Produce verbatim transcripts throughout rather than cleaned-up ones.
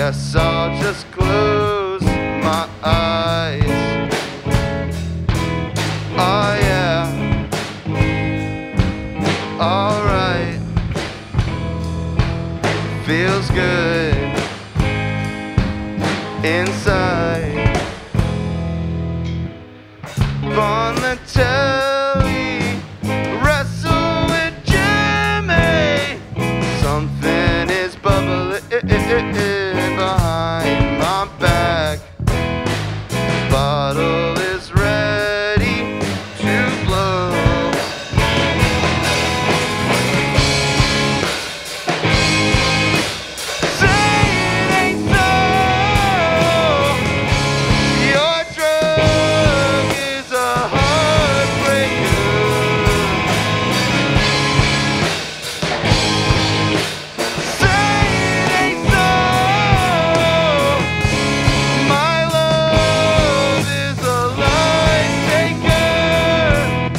guess I'll just close my eyes. Oh yeah, alright, feels good inside. On the telly, wrestle with Jimmy. Something is bubbling behind my back. Bottle is ready to blow. Say it ain't so. Your drug is a heartbreaker. Say it ain't so. My love is a life taker.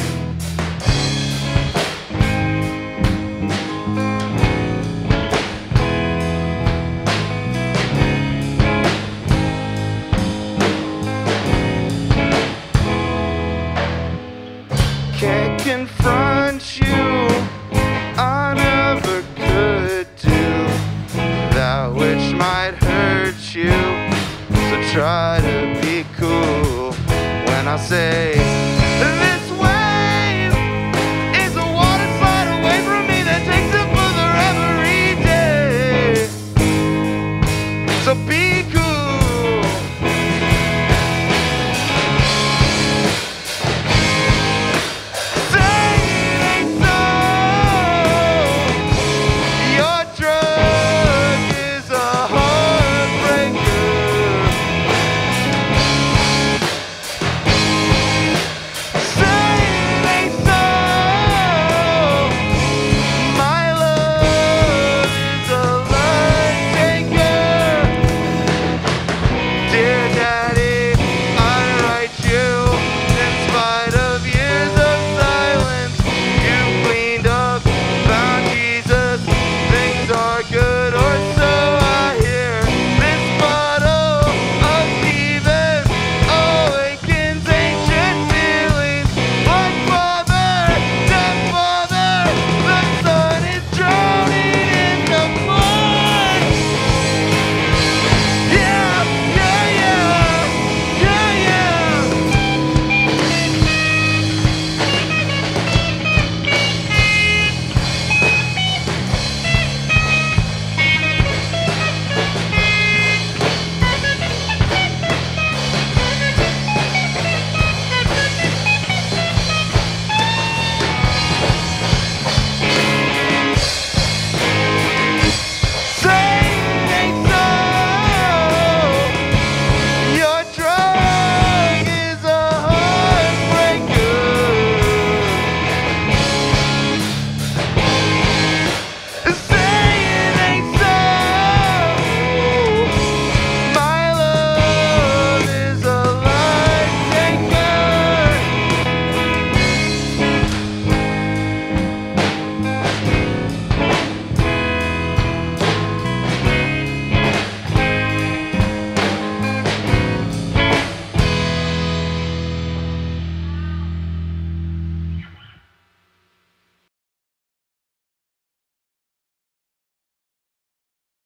Can't confront you, I never could do that which might hurt you. So try to be cool when I say